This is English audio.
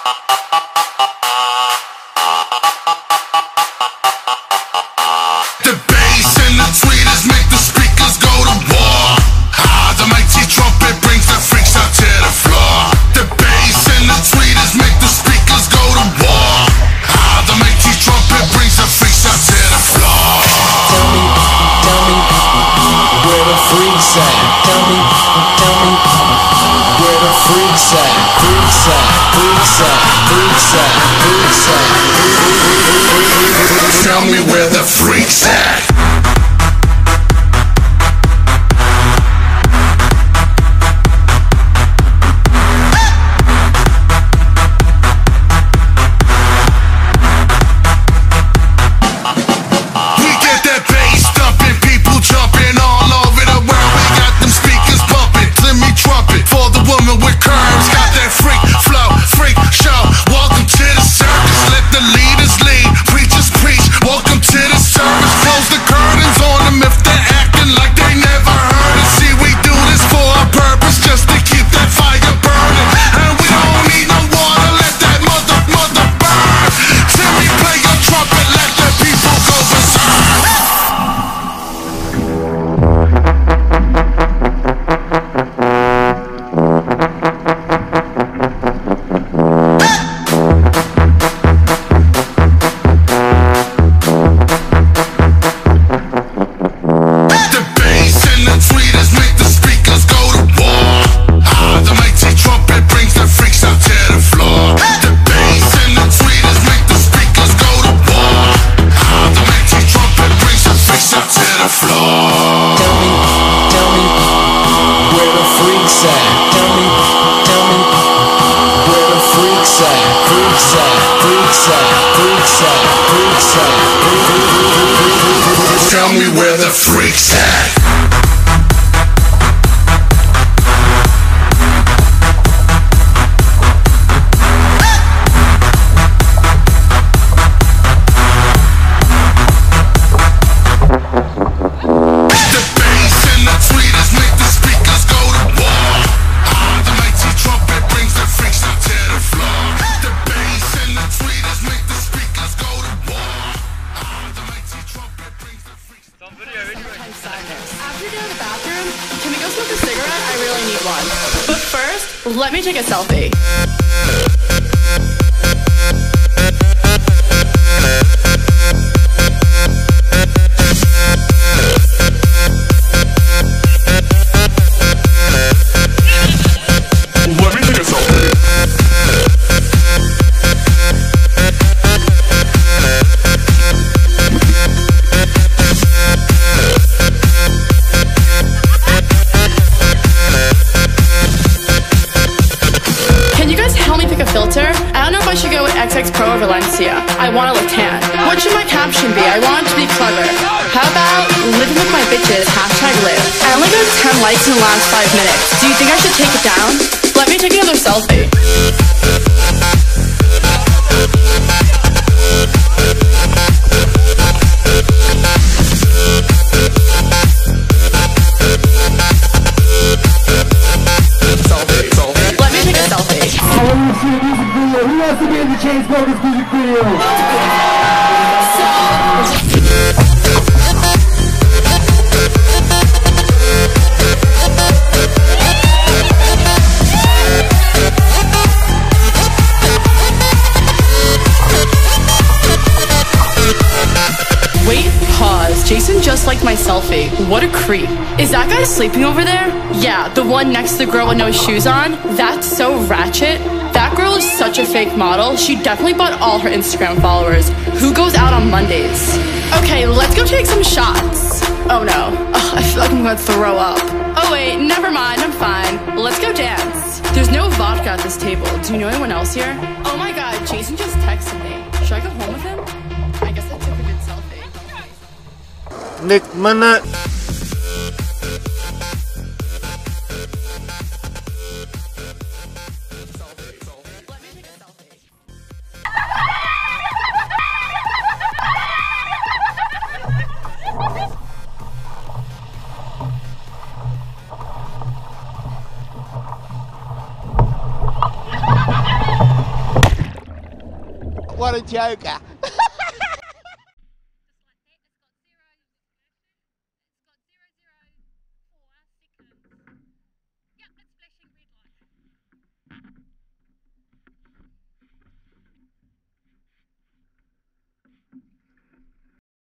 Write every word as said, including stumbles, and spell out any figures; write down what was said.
The bass and the tweeters make the speakers go to war. Ah, the mighty trumpet brings the freaks out to the floor. The bass and the tweeters make the speakers go to war. Ah, the mighty trumpet brings the freaks out to the floor. Tell me, tell me, where the freaks at? Tell me, tell me, where the freaks at? Freaks at, freaks at, freaks at, freaks at. Tell me where the freaks at. Tell me where the freaks at. Let me take a selfie. Pro or Valencia. I want to look tan. What should my caption be? I want it to be clever. How about living with my bitches, hashtag live. I only got ten likes in the last five minutes. Do you think I should take it down? Let me take another selfie. Selfie, selfie. Let me take a selfie. Who wants to be in the Chainsmokers music video? Wait, pause. Jason just liked my selfie. What a creep. Is that guy sleeping over there? Yeah, the one next to the girl with no shoes on? That's so ratchet. That girl is such a fake model. She definitely bought all her Instagram followers. Who goes out on Mondays? Okay, let's go take some shots. Oh no, Ugh, I feel like I'm gonna throw up. Oh wait, never mind, I'm fine. Let's go dance. There's no vodka at this table. Do you know anyone else here? Oh my god, Jason just texted me. Should I go home with him? I guess I took a good selfie. Nick Manat. What a joker.